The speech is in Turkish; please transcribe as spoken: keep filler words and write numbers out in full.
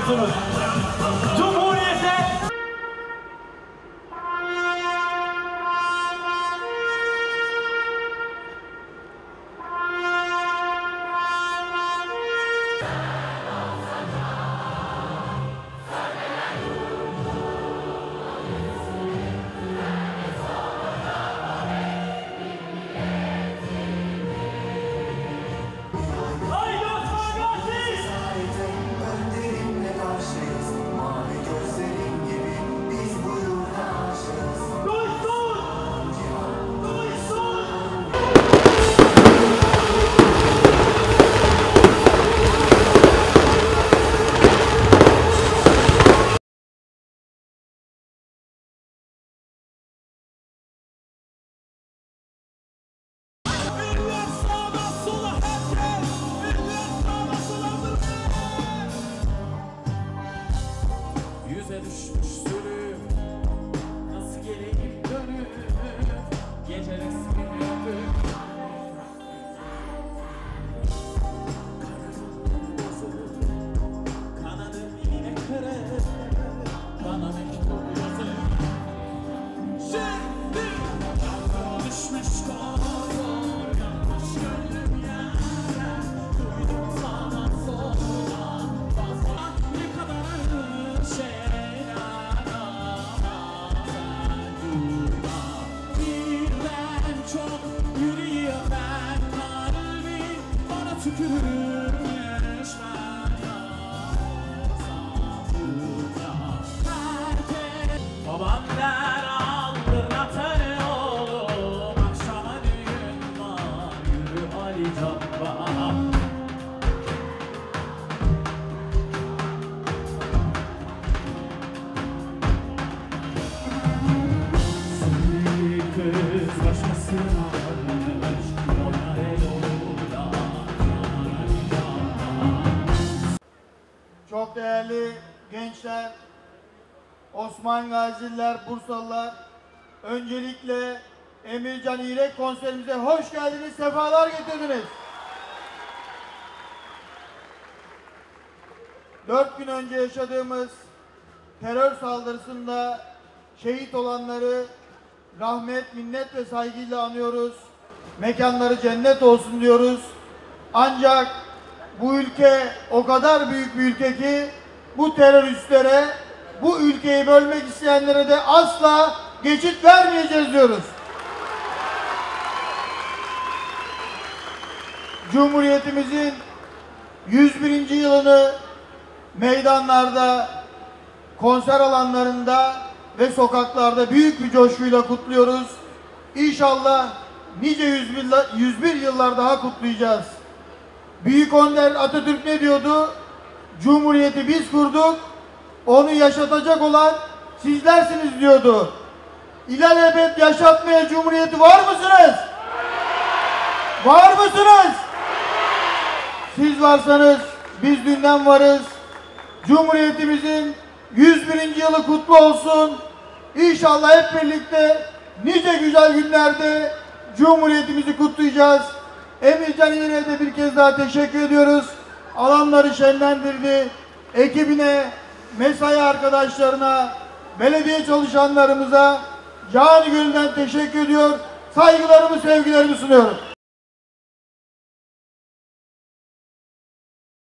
ediyorsunuz. Cumhuriyete yüze düşmüş sürü, nasıl geleyim dönüp gece resmini öpüp kararım bozulup kanadım yine kırık, bana mektup yazıp şimdi yandım düşmüş konuyor yanlış gönlüm yere duydum sağdan soldan fazla ne kadar şey. Çok yüreğimden kalbim bana tükürmüş ben herkes babam der aldın atarı oğlum akşama düğün var yürü Ali Cabbar. Kız başkasına çok değerli gençler, Osman Gazililer, Bursalılar, öncelikle Emircan İrek konserimize hoş geldiniz, sefalar getirdiniz. Dört gün önce yaşadığımız terör saldırısında şehit olanları rahmet, minnet ve saygıyla anıyoruz. Mekanları cennet olsun diyoruz. Ancak bu ülke o kadar büyük bir ülke ki bu teröristlere, bu ülkeyi bölmek isteyenlere de asla geçit vermeyeceğiz diyoruz. Cumhuriyetimizin yüz birinci yılını meydanlarda, konser alanlarında ve sokaklarda büyük bir coşkuyla kutluyoruz. İnşallah nice yüz bir yıllar daha kutlayacağız. Büyük Önder Atatürk ne diyordu? Cumhuriyeti biz kurduk, onu yaşatacak olan sizlersiniz diyordu. İlelebet yaşatmaya Cumhuriyeti var mısınız? Var mısınız? Siz varsanız biz dünden varız. Cumhuriyetimizin yüz birinci yılı kutlu olsun. İnşallah hep birlikte nice güzel günlerde Cumhuriyetimizi kutlayacağız. Emircan İrek'e de bir kez daha teşekkür ediyoruz. Alanları şenlendirdi. Ekibine, mesai arkadaşlarına, belediye çalışanlarımıza canı gönülden teşekkür ediyor. Saygılarımı, sevgilerimi sunuyorum.